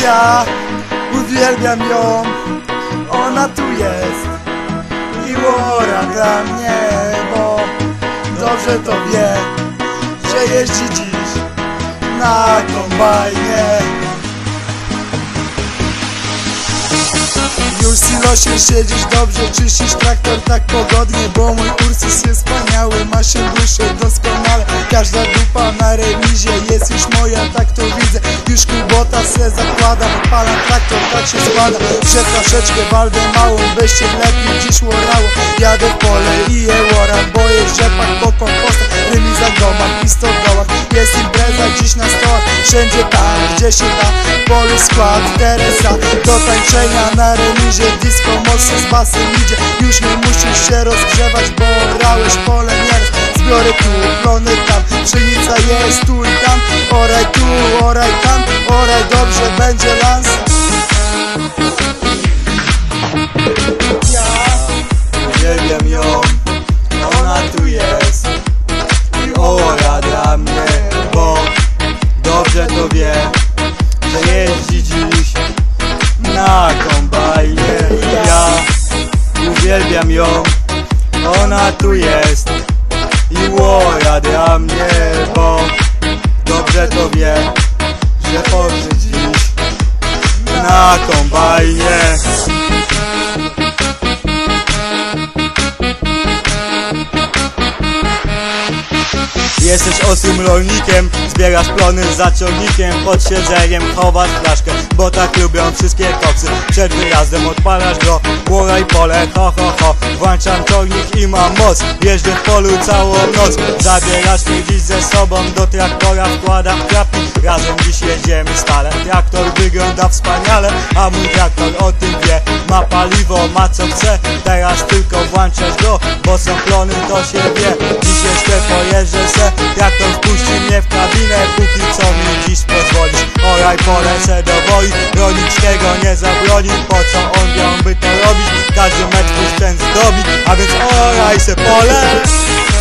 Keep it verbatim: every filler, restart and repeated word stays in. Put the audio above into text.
Ja uwielbiam ją, ona tu jest i łora dla mnie, bo dobrze to wie, że jeździ dziś na kombajnie. Już w silosie siedzisz dobrze, czyścisz traktor tak pogodnie, bo mój Ursus jest wspaniały, ma się duszę doskonale. Każda dupa na remizie jest już moja, tak to widzę. Już kubota se zakładam, odpalam traktor, tak się składa, że troszeczkę waldę małą, weźcie lepiej dziś łorało. Jadę w pole i je łoram, bo jest rzepak po kompostach, remiza w domach i stodołach. Jest impreza dziś na stołach, wszędzie tam, gdzie się da. Polu skład Teresa, do tańczenia na remizie, disco mocno z basem idzie. Już nie musisz się rozgrzewać, bo orałeś pole nieraz. Zbiory tu, plony tam, pszenica jest tu i tam. Oraj tu, oraj tam, oraj dobrze, będzie lans. Ja uwielbiam ją, ona tu jest i ora dla mnie, bo dobrze to wie, że jeździ dziś na kombajnie. Ja uwielbiam ją, ona tu jest i łora dla mnie, bo dobrze to wie, że poży dziś na kombajnie. Jesteś osłym rolnikiem, zbierasz plony za ciągnikiem, pod siedzeniem chowasz flaszkę, bo tak lubią wszystkie koksy. Przed wyjazdem odpalasz go, łora i pole, ho ho ho. Włączam ciągnik i mam moc, jeżdżę w polu całą noc. Zabierasz mnie dziś ze sobą, do traktora wkładam klapki. Razem dziś jedziemy stale, traktor wygląda wspaniale, a mój traktor o tym wie. Ma paliwo, ma co chce, teraz tylko włączasz go, bo są plony, to się wie. Dziś jeszcze pojeżdżę se, traktor wpuści mnie w kabinę, póki co mi dziś pozwolisz. Oraj pole se dowoli, rolnik tego nie zabroni, po co on miałby to robić? Każdy metr ten zdobi, a więc oraj se pole.